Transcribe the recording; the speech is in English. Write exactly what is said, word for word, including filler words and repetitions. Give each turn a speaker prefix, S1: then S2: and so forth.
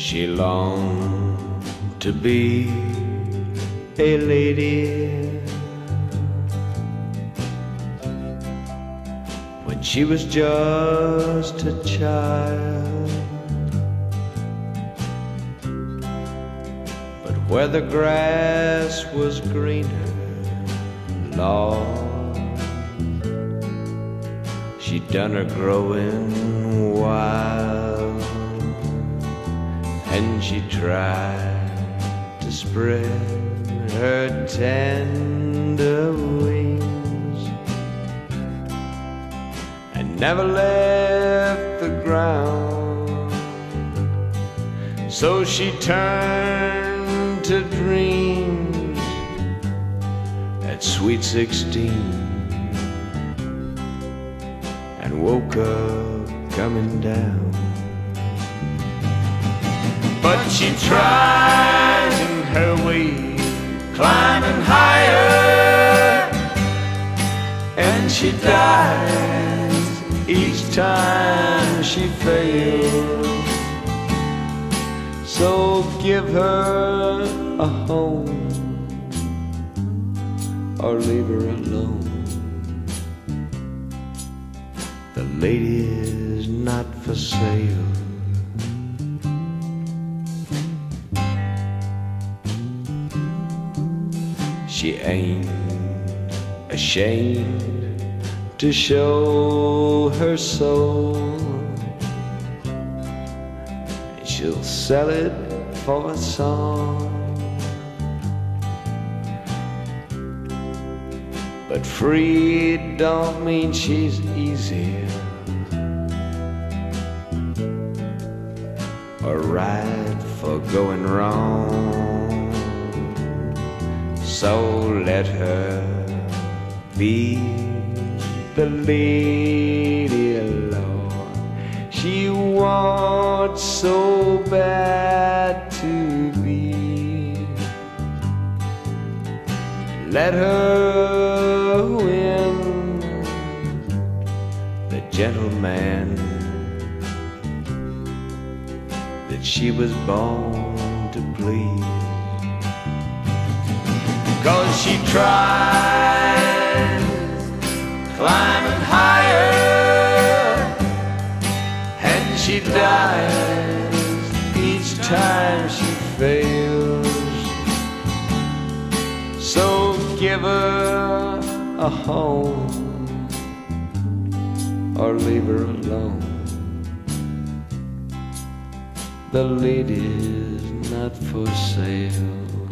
S1: She longed to be a lady when she was just a child, but where the grass was greener, Lord, she done her growing wild, and she tried to spread her tender wings and never left the ground. So she turned to dreams at sweet sixteen and woke up coming down. But she tried in her way, climbing higher, and she dies each time she fails. So give her a home or leave her alone. The lady is not for sale. She ain't ashamed to show her soul, and she'll sell it for a song. But free don't mean she's easy or right for going wrong. So let her be the lady, Lord. She wants so bad to be. Let her win the gentleman that she was born to please. 'Cause she tries climbing higher, and she dies each time she fails. So give her a home or leave her alone. The lady's not for sale.